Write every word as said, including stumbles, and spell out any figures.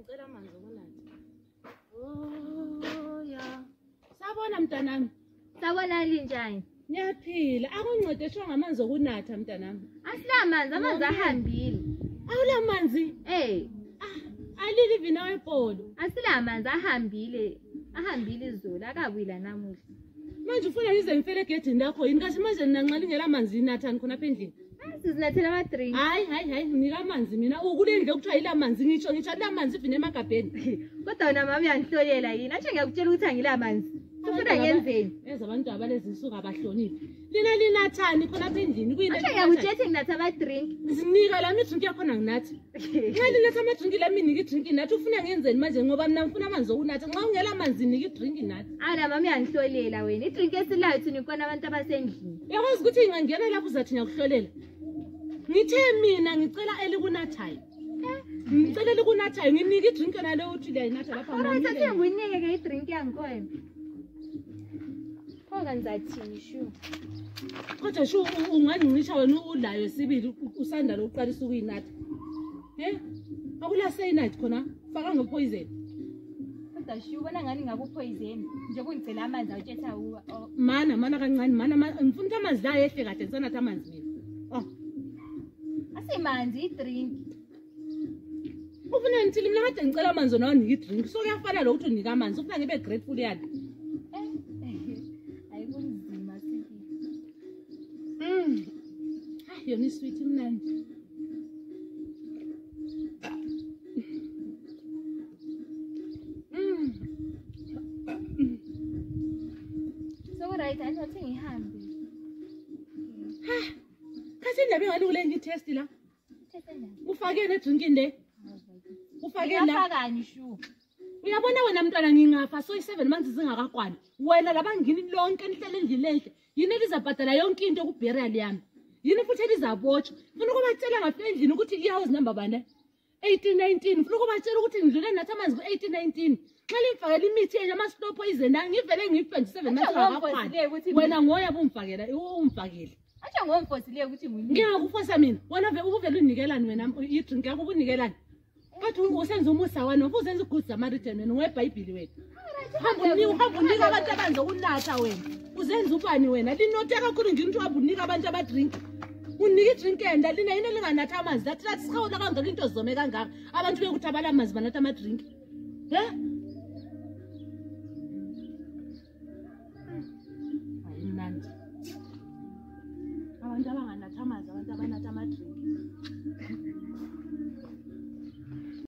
ngicela amanzi okunatha. Oh ya. Sabona mntanami. Sabona linjani? Ngiyaphila. Akuncedeshwa ngamanzi okunatha mntanami. Asila manzi, amanzi ahambile. Awula manzi? Eh. Alili vina wepolo. Asila manzi ahambile. Ahambile izolo akabuyela namuhla. Manje ufuna ngize ngifele egedini lakho yini kahle manje nanxali ngela manzi inathani khona apha endlini? Sizinathela ama drink. Hayi hayi hayi nika amanzi mina ukulendle ukuthiwa yila manzi ngisho ngisho la manzi ivine emagabheni. Kodwa wena mama uyangihlolela yini? Athi ngiyakutshela ukuthi angila manzi. Ufuna ngenzeni? Eza abantu abalezi insuku abahloniphi. Lina linathani khona apha endlini kuyini? Athi ngiyakutshela nginatha ama drink. Zinika la drink yakhona nginathi. Nxa linatha ama drink la mina nika drink nathi ufuna ngenzeni manje ngoba mina ngifuna amanzi okunatha nxa ungela manzi nika drink nathi. Ala mama uyangihlolela wena. I drink esilayo thina ikona abantu abasendlini. Uyakwazi ukuthi ngingangena lapho uzathi ngiyakuhlolela. Ngithe mina ngicela elikunathayo. Ngicela elikunathayo nginike i-drink nale uthi liyayinatha lapha ngomile. Alright, athi nginike ke i-drink yangikhona. Kodwa ngizathini shu. Kodwa shu ungangicisha wena ulayo sibili usanda lokuqalisa ukuyinatha. Eh? Akula sayinite khona faka ngepoison. Kodwa shu ubona ngani ngakupoison nje kungicela amanzi awutshetha uwa. Mana mana kancane mana ngifuna amanzi la ehle kade ngisanatha amanzi mina. Oh. Asimanzi i-drink. Ufuna ngithi mina kade ngicela amanzi nawo nika i-drink. So kuyafana lo ukuthi unika amanzi ufuna ngibe grateful yani. Eh. Ayikunzima sithi. Mm. Hayi yona isweet mnandi. Mm. So right I don't think ngihambe. Ha. Kasi ndabe ngani kule ngitest la? Testela. Ufake ne drinkini le? Ufake la. Uyafakani shu? Uyabona wena mntwana ngingafa so i-seven months zingakakwani. Wena labangini lonke nihlele endlini enhle. Yini elizabhadala yonke into ku burial yami. Yini futhi elizabotshwa. Ufuna ukubatshela ngapha endlini ukuthi i-house number bane eighteen nineteen. Ufuna ukubatshela ukuthi ngidlule nathi amanzi ku eighteen nineteen. Xa limfakela imithi yenye ama slow poison ngivele ngife seven months zingakakwani. Wena ngoya bumfakela umfakele. Acha ngomfosile ukuthi ngiyini. Ngiyakufosa mina. Wena vele uvela unikelani wena i-drink yakho ubunikelani? Bathi usenza umusa wena ufuzenza ugood Samaritan wena ngeBhayibheli wena. Hamba ni uhamba unika abantu abanze ukunatha wena. Uzenza ubani wena? Linote kakhulu ngithi wabunika abantu aba drink. Unika i-drink enda lina yini linganatha amanzi. Lathi lathi sikhawula kangaka into zome kangaka. Abantu bekuthi abala amanzi banatha ama drink. Eh?